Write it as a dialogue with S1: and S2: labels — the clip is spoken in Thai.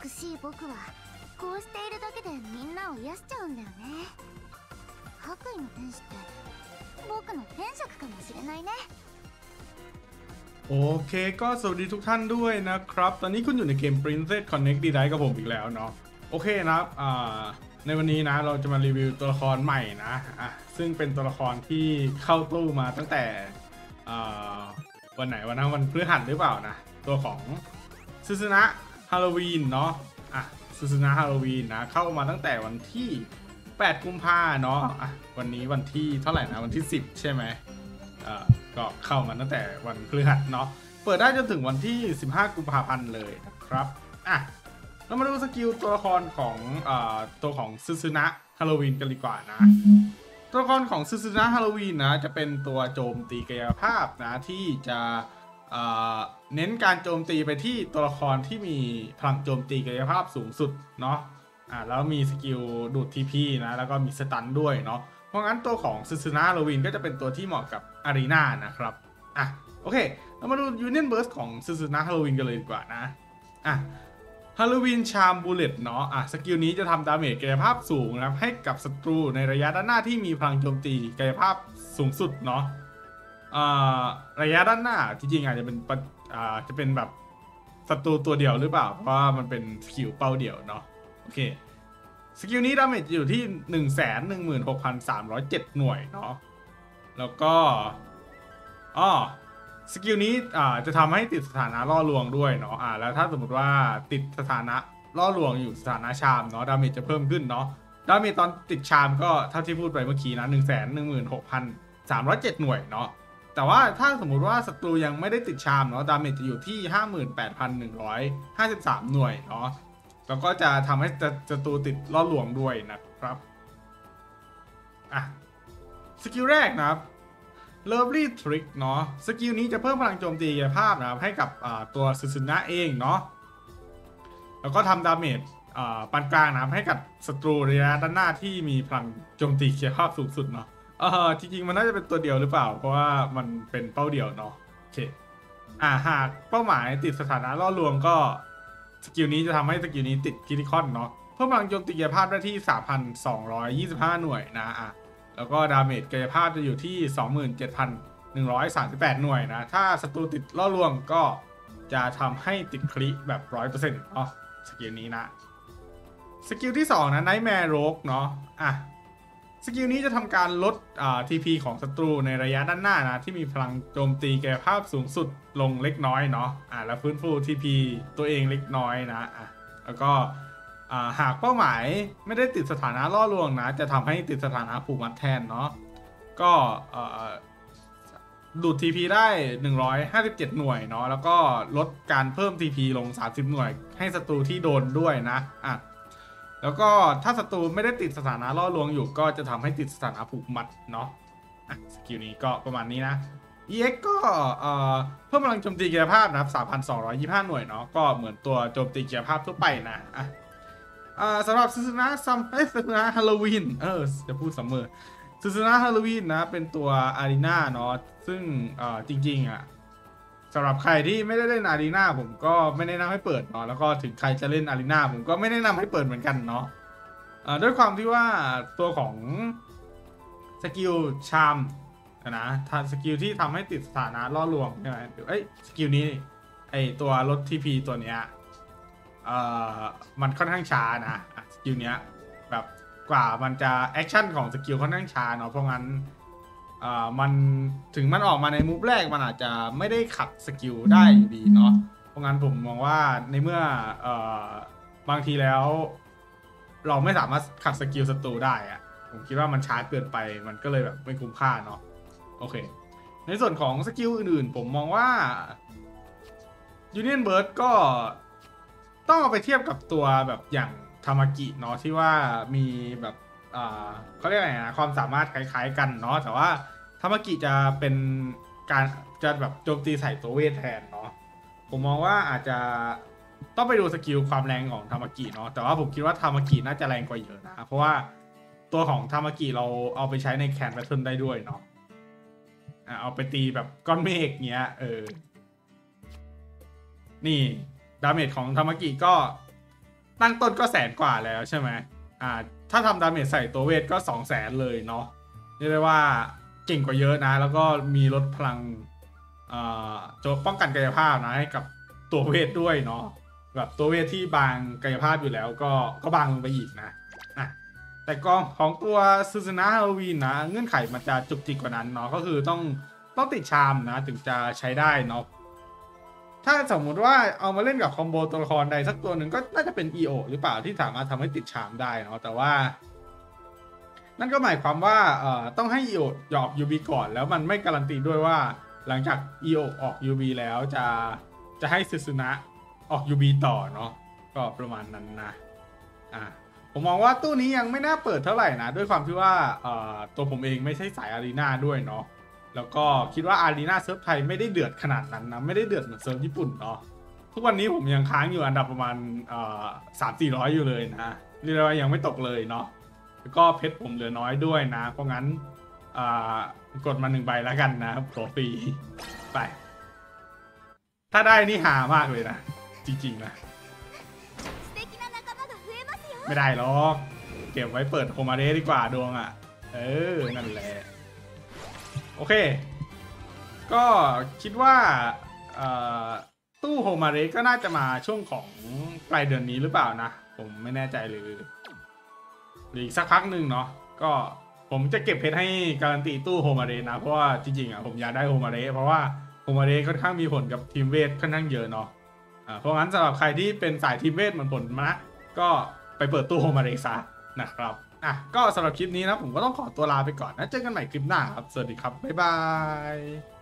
S1: しい僕はこうしているだけでみんなを癒しちゃうんだよね。白衣の天使って僕の天職かもしれないね。
S2: โอเคก็สวัสดีทุกท่านด้วยนะครับตอนนี้คุณอยู่ในเกม Princess Connect D-Light กับผมอีกแล้วเนาะโอเคนะครับในวันนี้นะเราจะมารีวิวตัวละครใหม่นะซึ่งเป็นตัวละครที่เข้าตู้มาตั้งแต่วันไหนวันพฤหัสหรือเปล่านะตัวของซึซึนะฮาโลวีนเนาะซึซึนะฮาโลวีนนะเข้ามาตั้งแต่วันที่8กุมภาเนาะวันนี้วันที่เท่าไหร่นะวันที่10ใช่ไหมก็เข้ามาตั้งแต่วันพฤหัสเนาะเปิดได้จนถึงวันที่15กุมภาพันธ์เลยนะครับเรามาดูสกิลตัวละครของตัวของซึซึนะฮาโลวีนกันดีกว่านะตัวละครของซึซึนะฮาโลวีนนะจะเป็นตัวโจมตีกายภาพนะที่จะเน้นการโจมตีไปที่ตัวละครที่มีพลังโจมตีกายภาพสูงสุดเนาะแล้วมีสกิลดูดทีพีนะแล้วก็มีสตันด้วยเนาะเพราะงั้นตัวของซึซึนะฮาโลวีนก็จะเป็นตัวที่เหมาะกับอารีนานะครับโอเคเรามาดูยูเนียนเบิร์สของซึซึนะฮาโลวีนกันเลยดีกว่านะฮาโลวีนชาร์มบูเลตเนาะสกิลนี้จะทำดาเมจกายภาพสูงนะครับให้กับศัตรูในระยะด้านหน้าที่มีพลังโจมตีกายภาพสูงสุดเนาะระยะด้านหน้าจริงๆอาจจะเป็นแบบศัตรูตัวเดียวหรือเปล่าเพราะว่ามันเป็นสกิลเป้าเดี่ยวเนาะโอเคสกิลนี้ดาเมจอยู่ที่ 116,307 หน่วยเนาะแล้วก็สกิลนี้จะทำให้ติดสถานะล่อลวงด้วยเนาะแล้วถ้าสมมติว่าติดสถานะล่อลวงอยู่สถานะชามเนาะดาเมจจะเพิ่มขึ้นเนาะดาเมจตอนติดชามก็เท่าที่พูดไปเมื่อกี้นะ 116,307 หน่วยเนาะแต่ว่าถ้าสมมุติว่าศัตรูยังไม่ได้ติดชามเนาะดาเมจจะอยู่ที่ 58,153 หน่วยเนาะแล้วก็จะทำให้ศัตรูติดล่อลวงด้วยนะครับสกิลแรกนะครับ Lovely Trick เนาะสกิลนี้จะเพิ่มพลังโจมตีกายภาพนะครับให้กับตัวซึซึนะเองเนาะแล้วก็ทำดาเมจปานกลางนะครับให้กับศัตรูระยะด้านหน้าที่มีพลังโจมตีกายภาพสูงสุดเนาะจริงๆมันน่าจะเป็นตัวเดียวหรือเปล่าเพราะว่ามันเป็นเป้าเดียวเนาะโอเคหากเป้าหมายติดสถานะล่อลวงก็สกิลนี้จะทำให้สกิลนี้ติดคริติคอลเนาะเพิ่มพลังโจมตีกายภาพได้ที่ 3,225 หน่วยนะแล้วก็ดาเมจกายภาพจะอยู่ที่ 27,138 หน่วยนะถ้าศัตรูติดล่อลวงก็จะทำให้ติดคริแบบ 100% สกิลนี้นะสกิลที่2นะNightmare Rogue เนาะสกิลนี้จะทำการลดTP ของศัตรูในระยะด้านหน้านะที่มีพลังโจมตีกายภาพสูงสุดลงเล็กน้อยเนาะแล้วฟื้นฟู TP ตัวเองเล็กน้อยนะแล้วก็หากเป้าหมายไม่ได้ติดสถานะล่อลวงนะจะทำให้ติดสถานะผูกมัดแทนเนาะก็ดูด TP ได้157 หน่วยเนาะแล้วก็ลดการเพิ่ม TP ลง30 หน่วยให้ศัตรูที่โดนด้วยนะแล้วก็ถ้าศัตรูไม่ได้ติดสถานะล่อลวงอยู่ก็จะทำให้ติดสถานะผูกมัดเนาะสกิลนี้ก็ประมาณนี้นะ EX ก็เพิ่มพลังโจมตีกายภาพนะครับ 3,225 หน่วยเนาะก็เหมือนตัวโจมตีกายภาพทั่วไปนะสำหรับซึซึนะฮาโลวีนจะพูดเสมอซึซึนะฮาโลวีนนะเป็นตัวอารีนาเนาะซึ่งจริงๆสำหรับใครที่ไม่ได้เล่นอารีนาผมก็ไม่แนะนำให้เปิดเนาะแล้วก็ถึงใครจะเล่นอารีนาผมก็ไม่แนะนำให้เปิดเหมือนกันเนาะด้วยความที่ว่าตัวของสกิลชามนะสกิลที่ทำให้ติดสถานะล่อลวงใช่ไหมสกิลนี้ตัวลด TP ตัวเนี้ยมันค่อนข้างช้านะสกิลเนี้ยแบบกว่ามันจะแอคชั่นของสกิลค่อนข้างช้าเนาะเพราะงั้นมันถึงมันออกมาในมูฟแรกมันอาจจะไม่ได้ขัดสกิลได้อยู่ดีเนาะเพราะงั้นผมมองว่าในเมื่อบางทีแล้วเราไม่สามารถขัดสกิลศัตรูได้ผมคิดว่ามันช้าเกินไปมันก็เลยแบบไม่คุ้มค่าเนาะโอเคในส่วนของสกิลอื่นๆผมมองว่า Union Burst ก็ต้องเอาไปเทียบกับตัวแบบอย่างทามากิเนาะที่ว่ามีแบบเขาเรียกอะไรนะความสามารถคล้ายๆกันเนาะแต่ว่าทามากิจะเป็นการจะแบบโจมตีใส่ตัวเวทแทนเนาะผมมองว่าอาจจะต้องไปดูสกิลความแรงของทามากิเนาะแต่ว่าผมคิดว่าทามากิน่าจะแรงกว่าเยอะนะเพราะว่าตัวของทามากิเราเอาไปใช้ในแคนแพทเทิร์นได้ด้วยเนาะเอาไปตีแบบก้อนเมฆเงี้ยนี่ดาเมจของทามากิก็ตั้งต้นก็แสนกว่าแล้วใช่ไหมถ้าทำดาเมจใส่ตัวเวทก็200,000เลยเนาะเรียกได้ว่าเก่งกว่าเยอะนะแล้วก็มีลดพลังโจป้องกันกายภาพนะให้กับตัวเวทด้วยเนาะแบบตัวเวทที่บางกายภาพอยู่แล้วก็บางลงไปอีกนะแต่กองของตัวซูซูนะฮาโลวีนนะเงื่อนไขมันจะจุกจิกกว่านั้นเนาะก็คือต้องติดชามนะถึงจะใช้ได้เนาะถ้าสมมุติว่าเอามาเล่นกับคอมโบตัวละครใดสักตัวหนึ่งก็น่าจะเป็น EO หรือเปล่าที่สามารถทำให้ติดชามได้เนาะแต่ว่านั่นก็หมายความว่าต้องให้ EO หยอก UB ก่อนแล้วมันไม่การันตีด้วยว่าหลังจาก EO ออก UB แล้วจะให้ซูซูนะออก UB ต่อเนาะก็ประมาณนั้นนะผมมองว่าตู้นี้ยังไม่น่าเปิดเท่าไหร่นะด้วยความที่ว่าตัวผมเองไม่ใช่สายอารีนาด้วยเนาะแล้วก็คิดว่าอารีนาเซิร์ฟไทยไม่ได้เดือดขนาดนั้นนะไม่ได้เดือดเหมือนเซิร์ฟญี่ปุ่นเนาะทุกวันนี้ผมยังค้างอยู่อันดับประมาณ300-400อยู่เลยนะเรียกว่ายังไม่ตกเลยเนาะแล้วก็เพชรผมเหลือน้อยด้วยนะเพราะงั้นกดมา1ใบแล้วกันนะครับตัวฟรีไปถ้าได้นี่หามากเลยนะจริงๆนะไม่ได้หรอกเก็บไว้เปิดโฮมาเรดีกว่าดวงนั่นแหละโอเคก็คิดว่าตู้โฮมาเรก็น่าจะมาช่วงของปลายเดือนนี้หรือเปล่านะผมไม่แน่ใจหรืออีกสักพักหนึ่งเนาะก็ผมจะเก็บเพชรให้การันตีตู้โฮมาเรนะเพราะว่าจริงๆผมอยากได้โฮมาเรเพราะว่าโฮมาเรค่อนข้างมีผลกับทีมเวทค่อนข้างเยอะเนาะเพราะงั้นสำหรับใครที่เป็นสายทีมเวทเหมือนผลมาก็ไปเปิดตู้โฮมาเรซะนะครับก็สำหรับคลิปนี้นะผมก็ต้องขอตัวลาไปก่อนนะเจอกันใหม่คลิปหน้าครับสวัสดีครับบ๊ายบาย